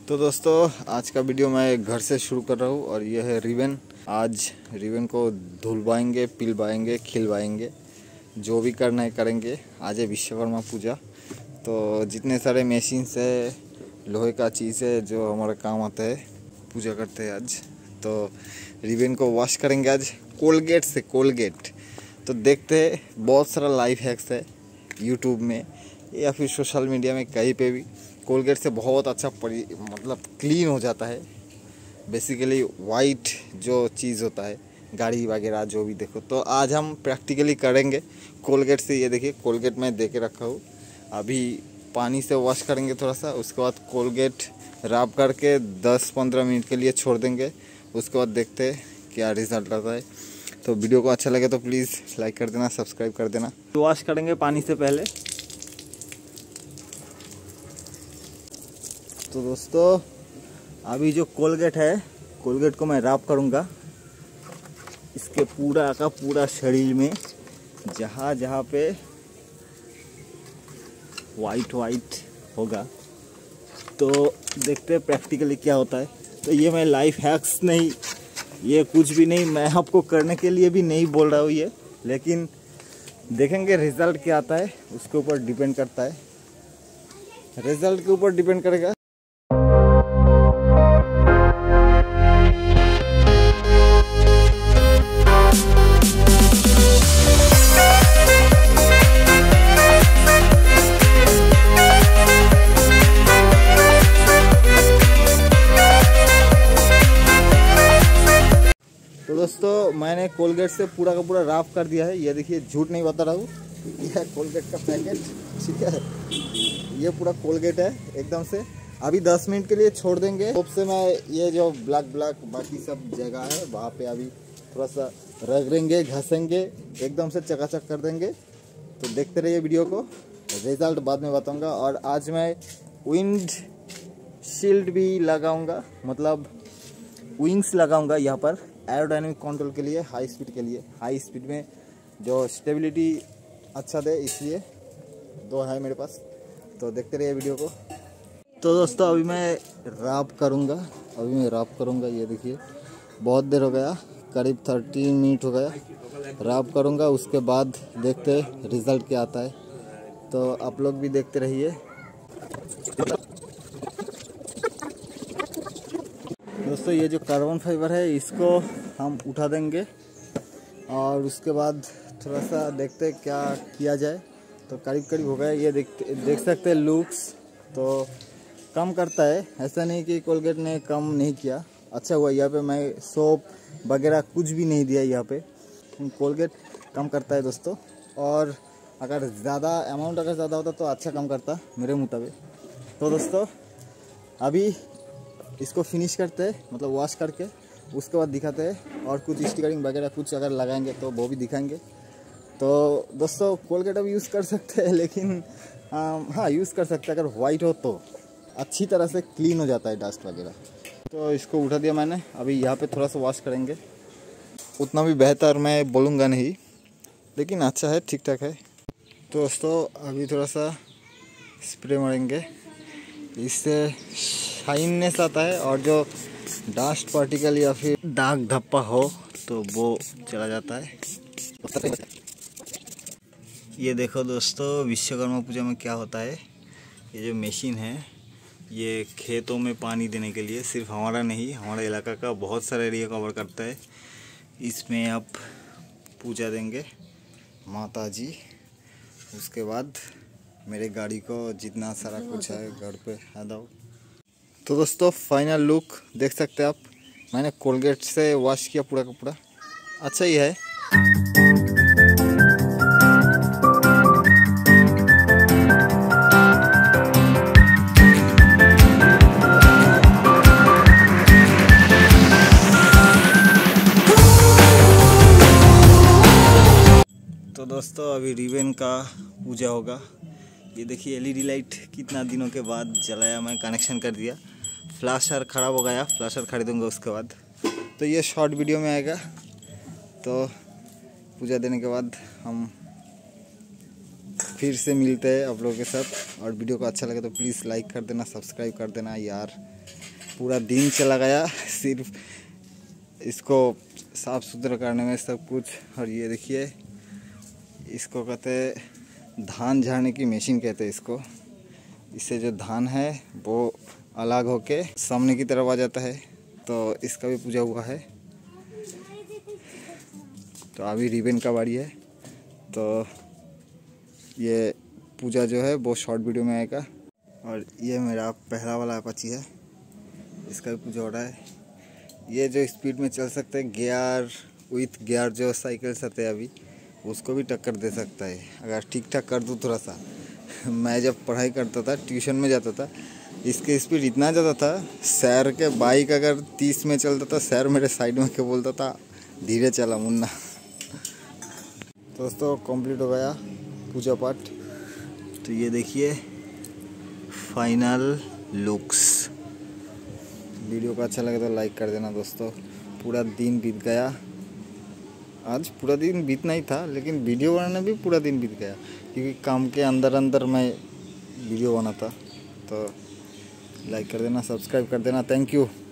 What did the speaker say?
तो दोस्तों आज का वीडियो मैं घर से शुरू कर रहा हूँ और यह है रिबन। आज रिबन को धुलवाएंगे, पिलवाएंगे, खिलवाएंगे, जो भी करना है करेंगे। आज है विश्वकर्मा पूजा, तो जितने सारे मशीन्स है, लोहे का चीज़ है जो हमारा काम आता है, पूजा करते हैं आज। तो रिबन को वॉश करेंगे आज कोलगेट से। कोलगेट तो देखते हैं, बहुत सारा लाइफ हैक्स है यूट्यूब में या फिर सोशल मीडिया में, कहीं पे भी कोलगेट से बहुत अच्छा मतलब क्लीन हो जाता है। बेसिकली वाइट जो चीज़ होता है, गाड़ी वगैरह जो भी देखो, तो आज हम प्रैक्टिकली करेंगे कोलगेट से। ये देखिए कोलगेट मैं दे के रखा हूँ, अभी पानी से वॉश करेंगे थोड़ा सा, उसके बाद कोलगेट रब करके 10-15 मिनट के लिए छोड़ देंगे। उसके बाद देखते हैं क्या रिज़ल्ट आता है। तो वीडियो को अच्छा लगे तो प्लीज़ लाइक कर देना, सब्सक्राइब कर देना। वॉश करेंगे पानी से पहले। तो दोस्तों अभी जो कोलगेट है, कोलगेट को मैं रब करूँगा इसके पूरा का पूरा शरीर में, जहाँ जहाँ पे वाइट होगा। तो देखते हैं प्रैक्टिकली क्या होता है। तो ये मैं लाइफ हैक्स नहीं, ये कुछ भी नहीं, मैं आपको करने के लिए भी नहीं बोल रहा हूँ ये, लेकिन देखेंगे रिजल्ट क्या आता है, उसके ऊपर डिपेंड करता है, रिजल्ट के ऊपर डिपेंड करेगा। तो दोस्तों मैंने कोलगेट से पूरा का पूरा रब कर दिया है। ये देखिए, झूठ नहीं बता रहा हूँ, यह कोलगेट का पैकेट, ठीक है। ये पूरा कोलगेट है एकदम से। अभी 10 मिनट के लिए छोड़ देंगे। सोप से मैं ये जो ब्लैक बाकी सब जगह है वहाँ पे अभी थोड़ा सा रगड़ेंगे, घसेंगे, एकदम से चकाचक कर देंगे। तो देखते रहिए वीडियो को, रिजल्ट बाद में बताऊँगा। और आज मैं विंड शील्ड भी लगाऊँगा, मतलब विंग्स लगाऊँगा यहाँ पर एरोडायनेमिक कंट्रोल के लिए, हाई स्पीड के लिए, हाई स्पीड में जो स्टेबिलिटी अच्छा दे, इसलिए 2 है मेरे पास। तो देखते रहिए वीडियो को। तो दोस्तों अभी मैं रब करूँगा, ये देखिए बहुत देर हो गया, करीब 13 मिनट हो गया रब करूँगा। उसके बाद देखते रिज़ल्ट क्या आता है। तो आप लोग भी देखते रहिए। दोस्तों ये जो कार्बन फाइबर है इसको हम उठा देंगे और उसके बाद थोड़ा सा देखते हैं क्या किया जाए। तो करीब हो गया, ये देख सकते हैं लुक्स। तो कम करता है, ऐसा नहीं कि कोलगेट ने कम नहीं किया, अच्छा हुआ। यहाँ पे मैं सोप वगैरह कुछ भी नहीं दिया, यहाँ पे कोलगेट कम करता है दोस्तों। और अगर ज़्यादा अमाउंट अगर ज़्यादा होता तो अच्छा कम करता मेरे मुताबिक। तो दोस्तों अभी इसको फिनिश करते हैं, मतलब वॉश करके उसके बाद दिखाते हैं। और कुछ स्टिकरिंग वगैरह कुछ अगर लगाएंगे तो वो भी दिखाएंगे। तो दोस्तों कोलगेट अब यूज़ कर सकते हैं, लेकिन हाँ यूज़ कर सकते हैं अगर वाइट हो तो अच्छी तरह से क्लीन हो जाता है डस्ट वगैरह। तो इसको उठा दिया मैंने, अभी यहाँ पे थोड़ा सा वॉश करेंगे। उतना भी बेहतर मैं बोलूँगा नहीं, लेकिन अच्छा है, ठीक ठाक है। तो दोस्तों अभी थोड़ा सा स्प्रे मारेंगे, इससे शाइननेस आता है और जो डस्ट पार्टिकल या फिर दाग धब्बा हो तो वो चला जाता है। ये देखो दोस्तों विश्वकर्मा पूजा में क्या होता है। ये जो मशीन है ये खेतों में पानी देने के लिए, सिर्फ हमारा नहीं, हमारे इलाका का बहुत सारा एरिया कवर करता है। इसमें आप पूजा देंगे माता जी, उसके बाद मेरे गाड़ी को जितना सारा कुछ है घर पे है दो। तो दोस्तों फाइनल लुक देख सकते हैं आप, मैंने कोलगेट से वॉश किया पूरा का पूरा, अच्छा ही है। तो दोस्तों अभी रिबन का पूजा होगा। ये देखिए एलईडी लाइट कितना दिनों के बाद जलाया, मैं कनेक्शन कर दिया। फ्लैशर ख़राब हो गया, फ्लैशर खरीदूंगा उसके बाद। तो ये शॉर्ट वीडियो में आएगा। तो पूजा देने के बाद हम फिर से मिलते हैं आप लोगों के साथ। और वीडियो को अच्छा लगे तो प्लीज़ लाइक कर देना, सब्सक्राइब कर देना यार। पूरा दिन चला गया सिर्फ इसको साफ़ सुथरा करने में सब कुछ। और ये देखिए, इसको कहते हैं धान झाड़ने की मशीन कहते हैं इसको। इससे जो धान है वो अलग होके सामने की तरफ आ जाता है। तो इसका भी पूजा हुआ है। तो अभी रिबन का बारी है, तो ये पूजा जो है वो शॉर्ट वीडियो में आएगा। और ये मेरा पहला वाला अपाची है, इसका भी पूजा हो रहा है। ये जो स्पीड में चल सकते हैं, गियर विथ गियर जो साइकिल्स आते हैं अभी, उसको भी टक्कर दे सकता है अगर ठीक ठाक कर दूँ थोड़ा सा। मैं जब पढ़ाई करता था, ट्यूशन में जाता था, इसकी स्पीड इतना ज़्यादा था, सैर के बाइक अगर 30 में चलता था, सैर मेरे साइड में के बोलता था धीरे चला मुन्ना। दोस्तों कंप्लीट हो गया पूजा पाठ। तो ये देखिए फाइनल लुक्स। वीडियो को अच्छा लगे तो लाइक कर देना दोस्तों। पूरा दिन बीत गया, आज पूरा दिन बीतना ही था, लेकिन वीडियो बनाने भी पूरा दिन बीत गया क्योंकि काम के अंदर अंदर मैं वीडियो बनाता। तो लाइक कर देना, सब्सक्राइब कर देना। Thank you.